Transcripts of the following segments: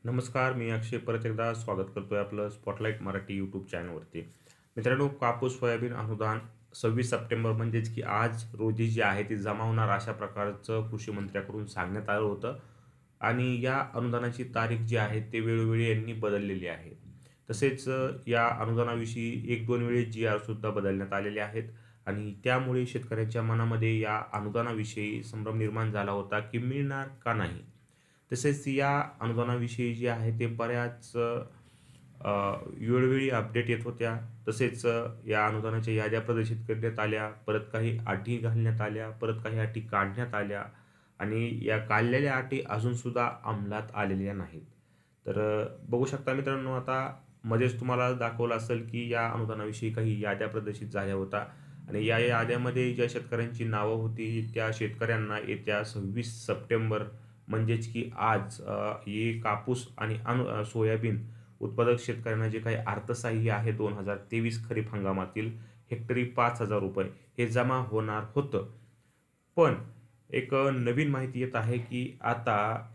नमस्कार, मी अक्षय परत एकदा स्वागत करतोय आपलं स्पॉटलाईट मराठी यूट्यूब चॅनलवरती. मित्रांनो, कापूस सोयाबीन अनुदान 26 सप्टेंबर म्हणजेच की आज रोजी जे आहे ते जमा होणार अशा प्रकारचं कृषी मंत्र्याकडून सांगण्यात आलं होतं आणि या अनुदानाची तारीख जी आहे ते वेळोवेळी यांनी बदललेली आहे. तसेच या अनुदानाविषयी 1-2 वेळेस जी-आरसुद्धा बदलण्यात आलेले आहेत आणि त्यामुळे शेतकऱ्यांच्या मनामध्ये या अनुदानाविषयी संभ्रम निर्माण झाला होता की मिळणार का नाही? तसेच या अनुदानाविषयी जे आहे ते बऱ्याच वेळोवेळी अपडेट येत होत्या. तसेच या अनुदानाच्या याद्या प्रदर्शित करण्यात आल्या, परत काही अटी घालण्यात आल्या, परत काही अटी काढण्यात आल्या आणि या काढलेल्या अटी अजूनसुद्धा अंमलात आलेल्या नाहीत. तर बघू शकता मित्रांनो, आता मध्येच तुम्हाला दाखवलं असेल की या अनुदानाविषयी काही याद्या प्रदर्शित झाल्या होत्या आणि या याद्यामध्ये ज्या शेतकऱ्यांची नावं होती, त्या शेतकऱ्यांना येत्या 26 सप्टेंबर म्हणजेच की आज हे कापूस आणि सोयाबीन उत्पादक शेतकऱ्यांना जे काही अर्थसहाय्य आहे 2023 खरीप हंगामातील हेक्टरी ₹5,000 हे जमा होणार होतं. पण एक नवीन माहिती येत आहे की आता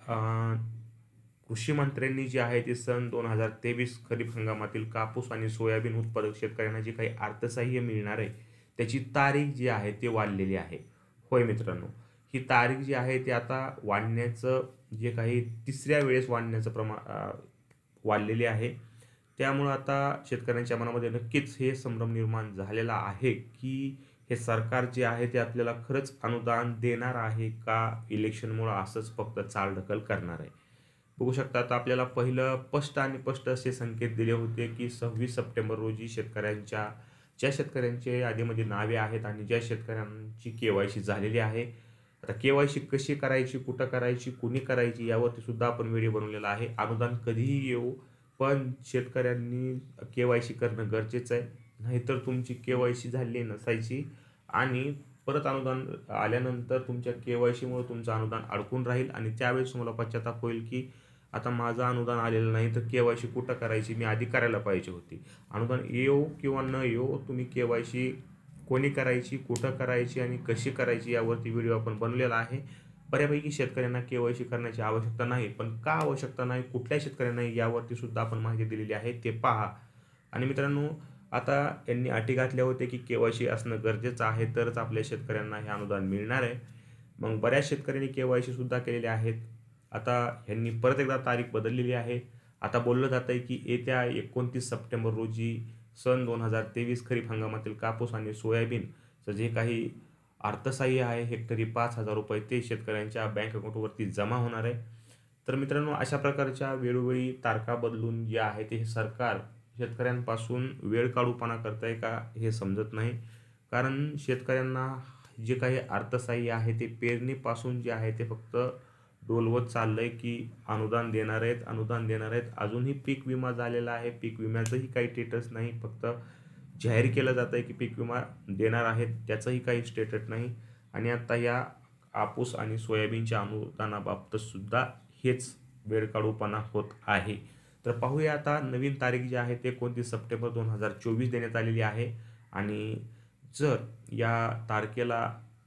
कृषी मंत्र्यांनी जे आहे ते सन 2023 खरीप हंगामातील कापूस आणि सोयाबीन उत्पादक शेतकऱ्यांना जे काही अर्थसहाय्य मिळणार आहे, त्याची तारीख जी आहे ती वाढलेली आहे. होय मित्रांनो, ही तारीख जी आहे ती आता वाढण्याचं जे काही तिसऱ्या वेळेस वाढण्याचं वाढलेली आहे. त्यामुळं आता शेतकऱ्यांच्या मनामध्ये नक्कीच हे संभ्रम निर्माण झालेला आहे, की हे सरकार जे आहे ते आपल्याला खरंच अनुदान देणार आहे का इलेक्शनमुळं असंच फक्त चालढकल करणार आहे. बघू शकता आता आपल्याला पहिलं स्पष्ट आणि स्पष्ट असे संकेत दिले होते, की 26 सप्टेंबर रोजी ज्या शेतकऱ्यांचे यादीमध्ये नावे आहेत आणि ज्या शेतकऱ्यांची के-वाय-सी झालेली आहे. आता के-वाय-सी कशी करायची, कुठं करायची, कुणी करायची यावरती सुद्धा आपण व्हिडिओ बनवलेला आहे. अनुदान कधीही येवो, पण शेतकऱ्यांनी के-वाय-सी करणं गरजेचं आहे. नाहीतर तुमची के-वाय-सी झालेली नसायची आणि परत अनुदान आल्यानंतर तुमच्या के-वाय-सीमुळे तुमचं अनुदान अडकून राहील आणि त्यावेळेस तुम्हाला पश्चाताप होईल, की आता माझं अनुदान आलेलं नाही, तर के-वाय-सी कुठं करायची? मी आधी करायला पाहिजे होती. अनुदान येवो किंवा न येवो, तुम्ही के-वाय-सी कोणी करायची, कुठं करायची आणि कशी करायची यावरती व्हिडिओ आपण बनवलेला आहे. बऱ्यापैकी शेतकऱ्यांना के-वाय-सी करण्याची आवश्यकता नाही. पण का आवश्यकता नाही, कुठल्या शेतकऱ्यांना यावरती सुद्धा आपण माहिती दिलेली आहे, ते पहा. आणि मित्रांनो, आता यांनी अटी घातल्या होत्या, की के-वाय-सी असणं गरजेचं आहे, तरच आपल्या शेतकऱ्यांना हे अनुदान मिळणार आहे. मग बऱ्याच शेतकऱ्यांनी के-वाय-सी सुद्धा केलेले आहेत. आता ह्यांनी परत एकदा तारीख बदललेली आहे. आता बोललं जातंय, की येत्या 29 सप्टेंबर रोजी सन 2023 खरीप हंगामातील कापूस आणि सोयाबीनचं जे काही अर्थसहाय्य आहे हेक्टरी ₹5,000 ते शेतकऱ्यांच्या बँक अकाउंटवरती जमा होणार आहे. तर मित्रांनो, अशा प्रकारच्या वेळोवेळी तारखा बदलून जे आहे ते हे सरकार शेतकऱ्यांपासून वेळकाढूपणा करतंय का हे समजत नाही. कारण शेतकऱ्यांना जे काही अर्थसहाय्य आहे ते पेरणीपासून जे आहे ते फक्त डोलवत चाललंय, की अनुदान देणार आहेत, अनुदान देणार आहेत. अजूनही पीक विमा झालेला आहे. पीक विम्याचंही काही स्टेटस नाही. फक्त जाहीर केलं जातंय, की पीक विमा देणार आहेत, त्याचंही काही स्टेटस नाही. आणि आता या कापूस आणि सोयाबीनच्या अनुदानाबाबत सुद्धा हेच वेळकाढूपणा होत आहे. तर पाहूया आता नवीन तारीख जी आहे ते 29 सप्टेंबर 2024 देण्यात आलेली आहे आणि जर या तारखेला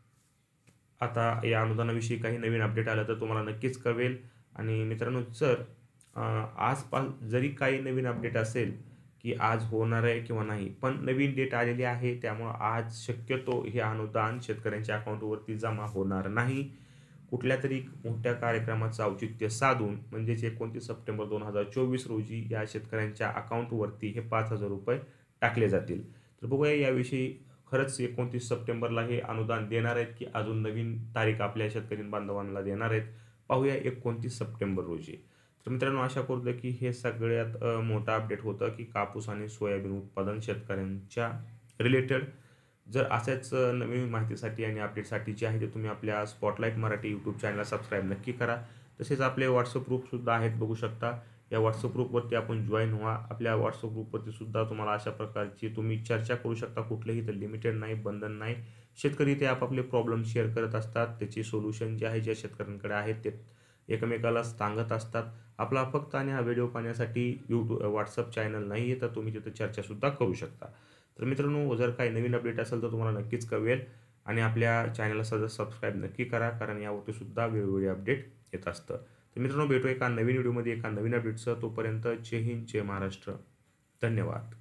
आता या अनुदानाविषयी काही नवीन अपडेट आलं तर तुम्हाला नक्कीच कळवेल. आणि मित्रांनो, जर आसपास जरी काही नवीन अपडेट असेल, की आज होणार आहे किंवा नाही, पण नवीन डेट आलेली आहे त्यामुळं आज शक्यतो हे अनुदान शेतकऱ्यांच्या अकाउंटवरती जमा होणार नाही. कुठल्यातरी मोठ्या कार्यक्रमाचं औचित्य साधून म्हणजेच 29 सप्टेंबर 2024 रोजी या शेतकऱ्यांच्या अकाउंटवरती हे ₹5,000 टाकले जातील. तर बघूया याविषयी खरंच 29 सप्टेंबरला हे अनुदान देणार आहेत, की अजून नवीन तारीख आपल्या शेतकरी बांधवांना देणार आहेत? पाहूया 29 सप्टेंबर रोजी. तर मित्रांनो, आशा करतो की हे सगळ्यात मोठं अपडेट होतं, की कापूस आणि सोयाबीन उत्पादन शेतकऱ्यांच्या रिलेटेड. जर अशाच नवीन माहितीसाठी आणि अपडेटसाठी जे आहे ते तुम्ही आपल्या स्पॉटलाईट मराठी यूट्यूब चॅनलला सबस्क्राईब नक्की करा. तसेच आपले WhatsApp ग्रुपसुद्धा आहेत, बघू शकता. या WhatsApp ग्रुपवरती आपण जॉईन व्हा. आपल्या WhatsApp ग्रुपवरती सुद्धा तुम्हाला अशा प्रकारची तुम्ही चर्चा करू शकता. कुठलंही इथं लिमिटेड नाही, बंधन नाही. शेतकरी ते आपापले प्रॉब्लेम शेअर करत असतात. त्याची सोल्युशन जे आहे ज्या शेतकऱ्यांकडे आहेत ते एकमेकाला सांगत असतात. आपला फक्त आणि हा व्हिडिओ पाहण्यासाठी WhatsApp चॅनल नाही आहे, तर तुम्ही तिथं चर्चासुद्धा करू शकता. तर मित्रांनो, जर काही नवीन अपडेट असेल तर तुम्हाला नक्कीच कळवेल आणि आपल्या चॅनलला सबस्क्राईब नक्की करा, कारण यावरती सुद्धा वेळोवेळी अपडेट येत असतं. तर मित्रांनो भेटू एका नवीन व्हिडिओमध्ये एका नवीन अपडेटसह. तोपर्यंत जय हिंद जय महाराष्ट्र. धन्यवाद.